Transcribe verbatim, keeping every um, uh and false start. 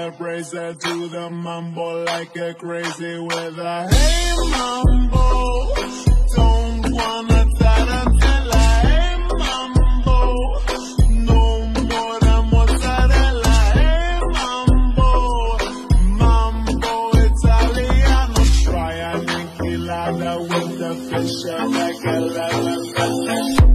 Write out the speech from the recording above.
bracer to the mambo like a crazy with a hey mambo. Don't wanna die until I hey mambo. No more than mozzarella. Hey mambo, mambo Italiano. Try an enchilada with the fish like a la la la la.